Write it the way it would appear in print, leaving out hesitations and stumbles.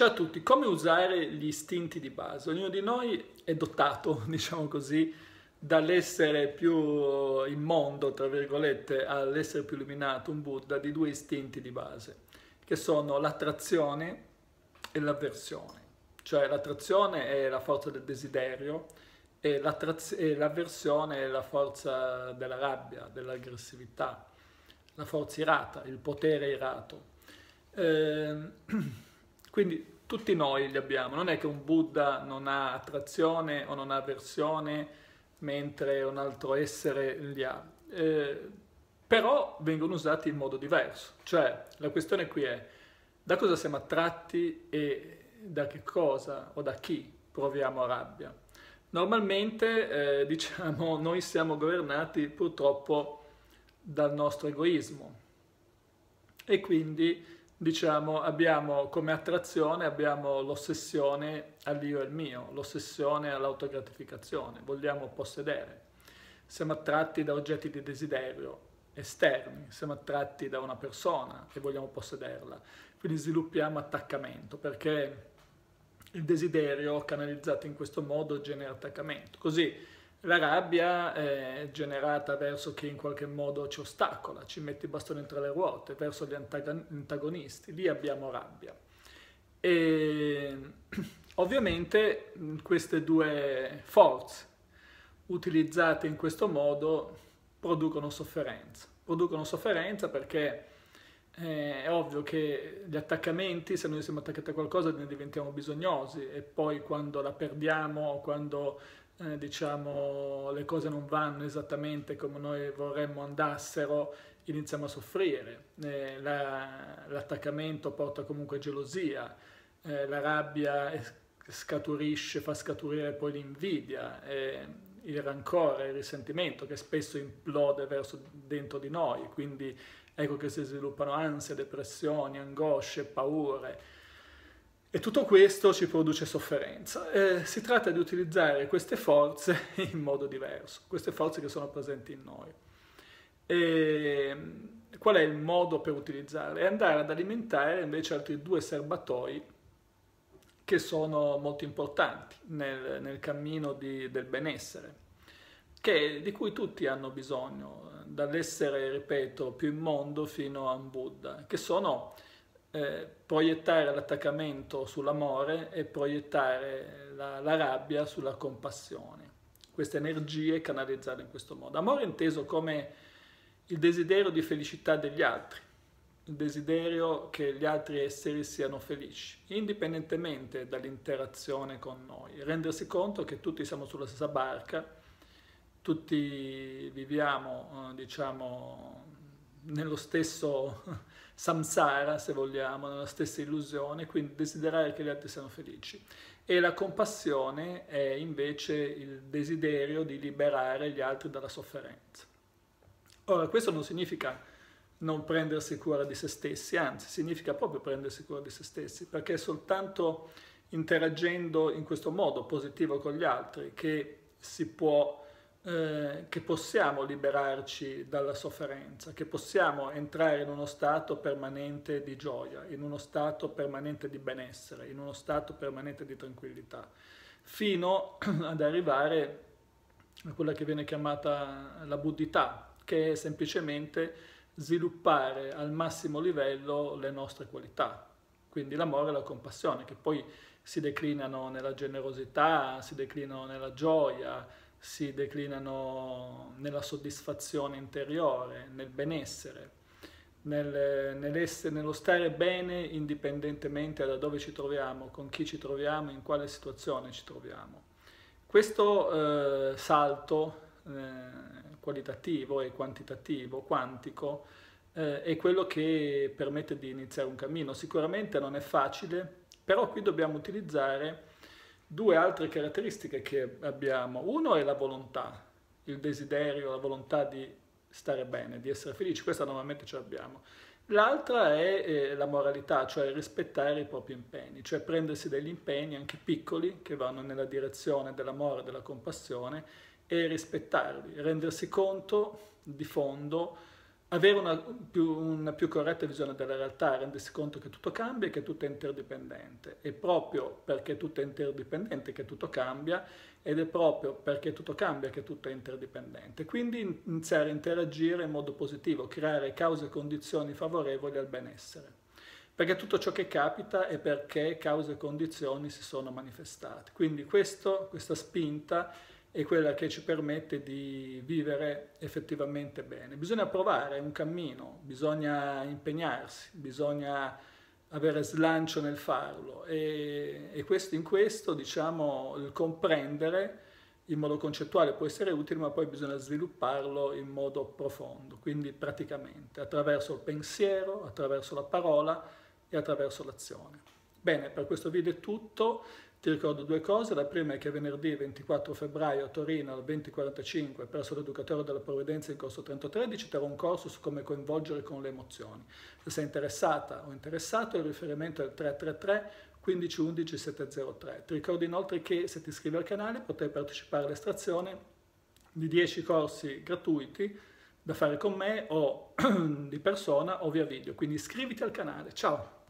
Ciao a tutti, come usare gli istinti di base? Ognuno di noi è dotato, diciamo così, dall'essere più immondo, tra virgolette, all'essere più illuminato, un Buddha, di due istinti di base, che sono l'attrazione e l'avversione. Cioè l'attrazione è la forza del desiderio e l'avversione è la forza della rabbia, dell'aggressività, la forza irata, il potere irato. Eh, quindi tutti noi li abbiamo, non è che un Buddha non ha attrazione o non ha avversione mentre un altro essere li ha. Però vengono usati in modo diverso, cioè la questione qui è da cosa siamo attratti e da che cosa o da chi proviamo rabbia. Normalmente diciamo noi siamo governati purtroppo dal nostro egoismo e quindi diciamo abbiamo come attrazione abbiamo l'ossessione all'io e al mio, l'ossessione all'autogratificazione, vogliamo possedere. Siamo attratti da oggetti di desiderio esterni, siamo attratti da una persona e vogliamo possederla, quindi sviluppiamo attaccamento perché il desiderio canalizzato in questo modo genera attaccamento. Così la rabbia è generata verso chi in qualche modo ci ostacola, ci mette i bastoni tra le ruote, verso gli antagonisti, lì abbiamo rabbia. E ovviamente queste due forze utilizzate in questo modo producono sofferenza perché è ovvio che gli attaccamenti, se noi siamo attaccati a qualcosa ne diventiamo bisognosi e poi quando la perdiamo, quando diciamo le cose non vanno esattamente come noi vorremmo andassero, iniziamo a soffrire. L'attaccamento porta comunque gelosia, la rabbia scaturisce, fa scaturire poi l'invidia, il rancore, il risentimento che spesso implode verso dentro di noi, quindi ecco che si sviluppano ansie, depressioni, angosce, paure. E tutto questo ci produce sofferenza. Si tratta di utilizzare queste forze in modo diverso, queste forze che sono presenti in noi. E qual è il modo per utilizzarle? È andare ad alimentare invece altri due serbatoi che sono molto importanti nel cammino del benessere, di cui tutti hanno bisogno, dall'essere, ripeto, più immondo fino a un Buddha, che sono proiettare l'attaccamento sull'amore e proiettare la rabbia sulla compassione. Queste energie canalizzate in questo modo. Amore inteso come il desiderio di felicità degli altri, il desiderio che gli altri esseri siano felici, indipendentemente dall'interazione con noi. Rendersi conto che tutti siamo sulla stessa barca, tutti viviamo, diciamo, nello stesso samsara, se vogliamo, nella stessa illusione, quindi desiderare che gli altri siano felici. E la compassione è invece il desiderio di liberare gli altri dalla sofferenza. Ora, questo non significa non prendersi cura di se stessi, anzi, significa proprio prendersi cura di se stessi, perché è soltanto interagendo in questo modo positivo con gli altri che che possiamo liberarci dalla sofferenza, che possiamo entrare in uno stato permanente di gioia, in uno stato permanente di benessere, in uno stato permanente di tranquillità, fino ad arrivare a quella che viene chiamata la buddhità, che è semplicemente sviluppare al massimo livello le nostre qualità, quindi l'amore e la compassione, che poi si declinano nella generosità, si declinano nella gioia, si declinano nella soddisfazione interiore, nel benessere, nello stare bene indipendentemente da dove ci troviamo, con chi ci troviamo, in quale situazione ci troviamo. Questo salto qualitativo e quantitativo, quantico, è quello che permette di iniziare un cammino. Sicuramente non è facile, però qui dobbiamo utilizzare due altre caratteristiche che abbiamo. Uno è la volontà, il desiderio, la volontà di stare bene, di essere felici, questa normalmente ce l'abbiamo. L'altra è la moralità, cioè rispettare i propri impegni, cioè prendersi degli impegni anche piccoli che vanno nella direzione dell'amore e della compassione e rispettarli, rendersi conto di fondo avere una più corretta visione della realtà, rendersi conto che tutto cambia e che tutto è interdipendente. È proprio perché tutto è interdipendente che tutto cambia, ed è proprio perché tutto cambia che tutto è interdipendente. Quindi iniziare a interagire in modo positivo, creare cause e condizioni favorevoli al benessere. Perché tutto ciò che capita è perché cause e condizioni si sono manifestate. Quindi questa spinta è quella che ci permette di vivere effettivamente bene. Bisogna provare, è un cammino, bisogna impegnarsi, bisogna avere slancio nel farlo e in questo, diciamo, il comprendere in modo concettuale può essere utile, ma poi bisogna svilupparlo in modo profondo, quindi praticamente, attraverso il pensiero, attraverso la parola e attraverso l'azione. Bene, per questo video è tutto. Ti ricordo due cose: la prima è che venerdì 24 febbraio a Torino alle 20:45 presso l'Educatore della Provvidenza in corso 313 terrò un corso su come coinvolgere con le emozioni. Se sei interessata o interessato, il riferimento è il 333 15 11 703. Ti ricordo inoltre che se ti iscrivi al canale potrai partecipare all'estrazione di 10 corsi gratuiti da fare con me o di persona o via video, quindi iscriviti al canale. Ciao!